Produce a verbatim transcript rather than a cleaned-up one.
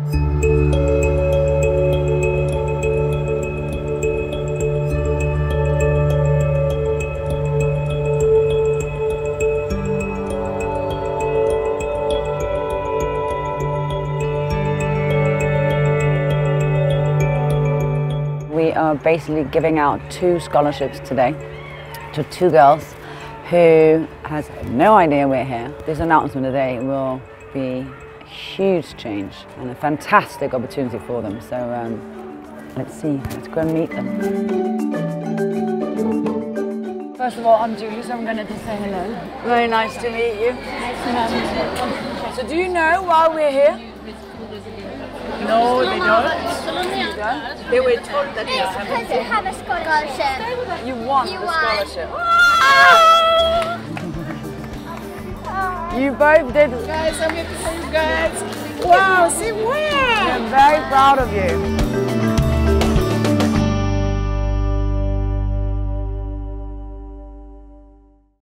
We are basically giving out two scholarships today to two girls who has no idea we're here. This announcement today will be a huge change and a fantastic opportunity for them. So um, let's see, let's go and meet them. First of all, I'm Julie, so I'm going to just say hello. Very nice to meet you. Nice to meet you. So do you know why we're here? No, they don't. You don't? They were told that they It's because you have a scholarship. You want You the want. scholarship. You both did. Guys, I'm here to tell you guys. Wow, see where? I'm very proud of you.